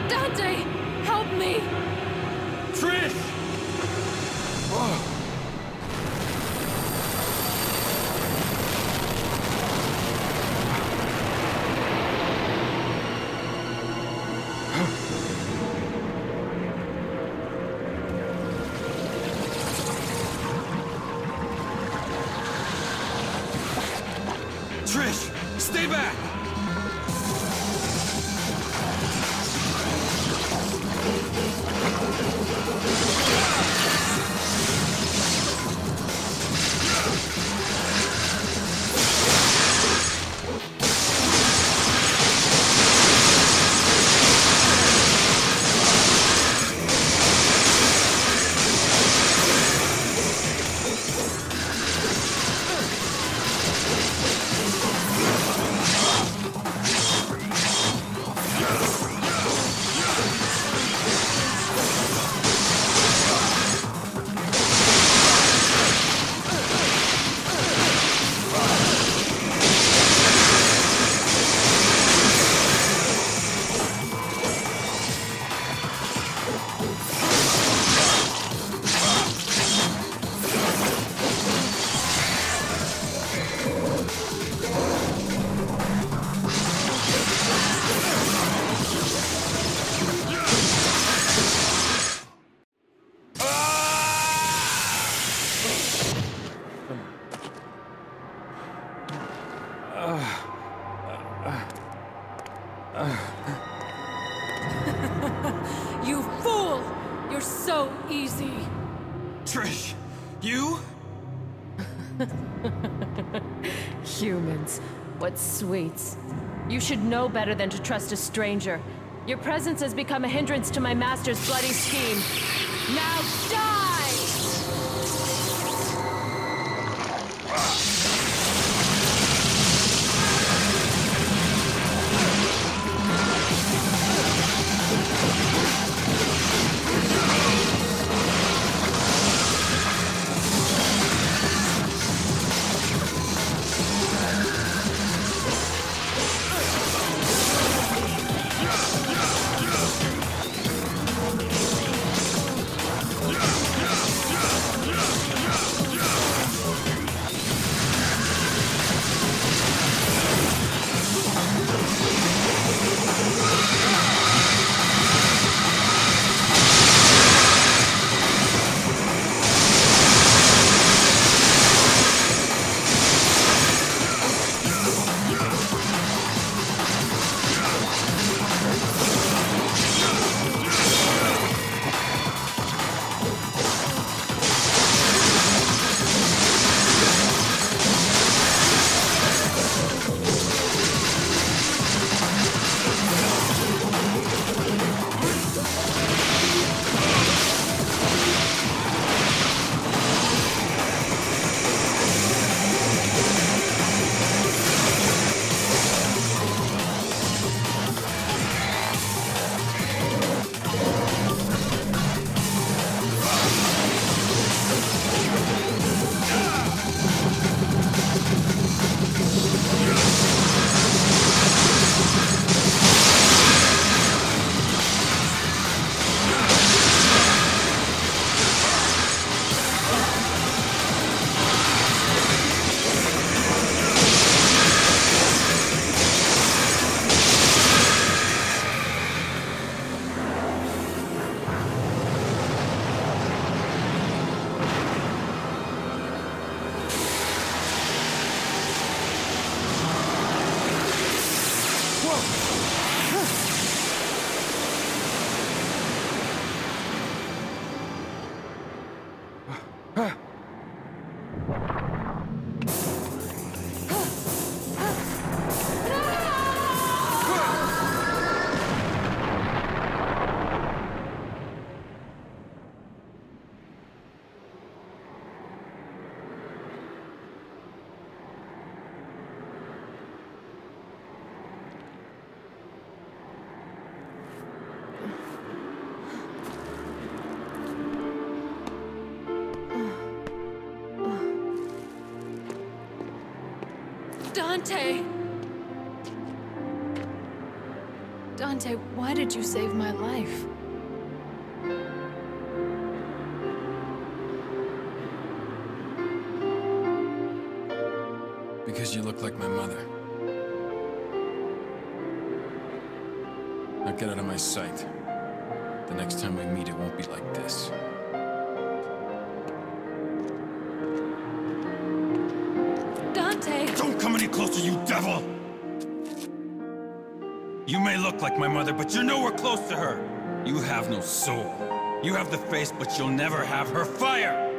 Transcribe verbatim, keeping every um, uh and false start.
Dante! Help me! Trish! Oh. Trish, stay back! You fool! You're so easy! Trish, you? Humans. What sweets. You should know better than to trust a stranger. Your presence has become a hindrance to my master's bloody scheme. Now die! Dante! Dante, why did you save my life? Because you look like my mother. Now get out of my sight. The next time we meet, it won't be like this. Dante! Don't come any closer, you devil! You may look like my mother, but you're nowhere close to her! You have no soul. You have the face, but you'll never have her fire!